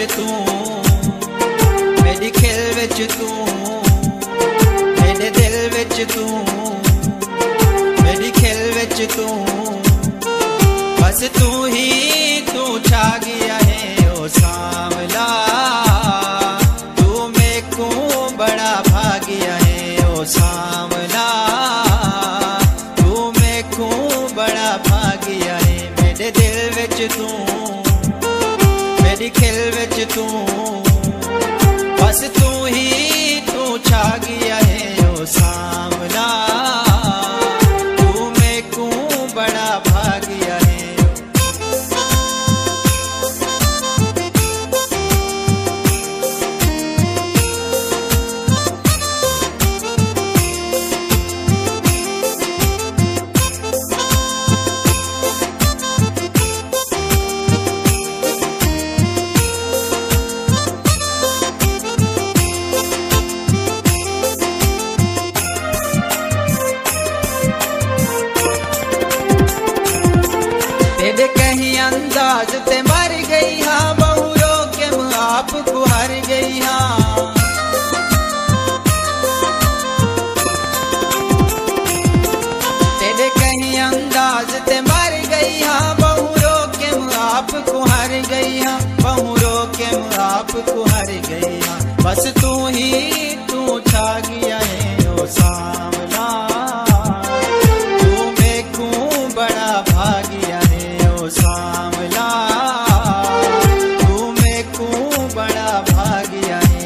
तू, मेरी खिल विच तू, मेरे दिल विच तू, मेरी खिल विच तू, बस तू ही तू छा गया है ओ सांवला। तू मेरे को बड़ा भागिया है ओ सांवला, तू मेरे को बड़ा भागिया है। मेरे दिल विच तू, मेरी खिल विच तू, बस तू ही तू छा गया है ओ सांवला। तू मेरे को बड़ा भागिया है। तेरे कहीं अंदाज ते मर गई हाँ, बहु रो के आप को हार गई हाँ। तेरे कहीं अंदाज ते मर गई हाँ, बहु रो के आप को हार गई हाँ, बहु रो के आप को हार गई हाँ। बस तू ही तू छा गया है ओ सांवला। तू मेरे को बड़ा भागिया है ओ सांवला, तू मेरे को बड़ा भागिया है।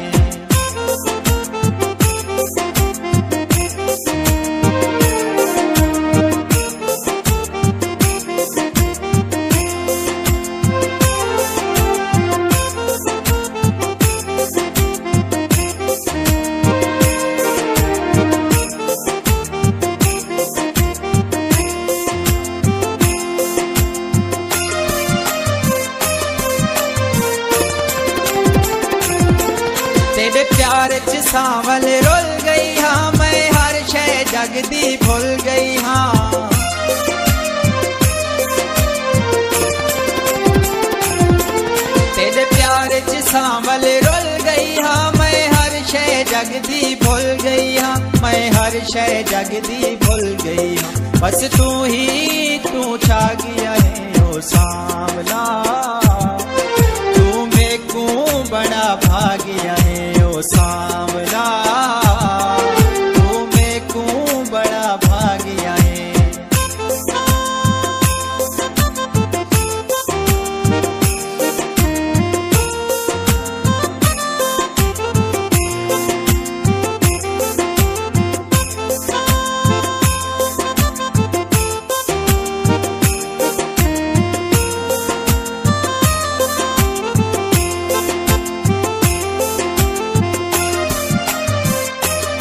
तेरे प्यार च सांवल रुल गई हाँ, मैं हर शय जगदी भूल गई हाँ। तेरे प्यार च सांवल रुल गई हाँ, मैं हर शय जगदी भूल गई हाँ, मैं हर शय जगदी भूल गई हाँ। बस तू ही तू छा गया है ओ सांवला। तू मेरे को बड़ा भागिया है ओ सांवला, तू मेरे को बड़ा भागिया है।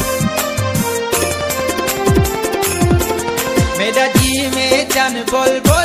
मेरा जी में जन बुलबुल